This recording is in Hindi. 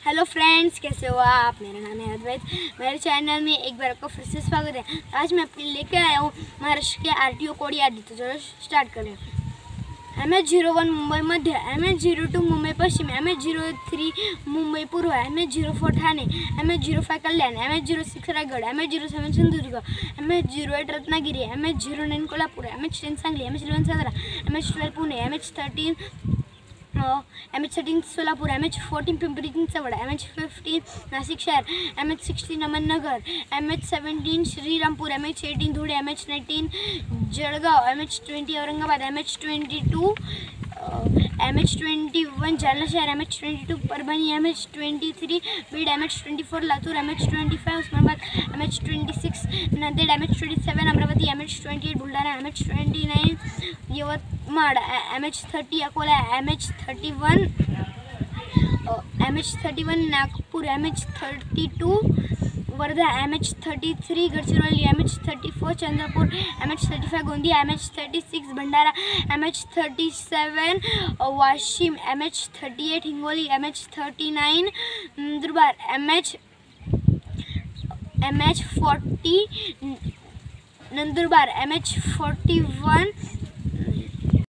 हेलो फ्रेंड्स, कैसे हो आप। मेरा नाम है अद्वैत। मेरे चैनल में एक बार आपका फिर से स्वागत है। आज मैं आपके लिए लेकर आया हूँ महाराष्ट्र के RTO कोड याद। तो चलो स्टार्ट करें। MH01 मुंबई मध्य, MH02 मुंबई पश्चिम, MH03 मुंबई पूर्व, MH04 ठाणे, MH05 कल्याण, MH06 Raigad, MH07 Sindhudurg, MH08 Ratnagiri, MH09 Kolhapur, MH10 Sangli, MH11 Satara, MH12 Pune, MH13 Solapur, MH14 Pimpri Chinchwad, MH15 Nashik शहर, MH16 Ahmednagar, MH17 Shrirampur, MH18 Dhule, MH19 Jalgaon, MH20 Aurangabad, MH21 Jalna शहर, MH22 Parbhani, MH23 Beed, MH24 Latur, MH25 Osmanabad, MH26 Nanded, MH27 Amravati, MH28 Buldhana, MH29 Yavatmal, MH30 Akola, MH31 Nagpur, MH32 Wardha, MH33 Gadchiroli, MH34 Chandrapur, MH35 Gondia, MH36 भंडारा, MH37 Washim, MH38 Hingoli, MH39 Nandurbar, MH40 Nandurbar, MH41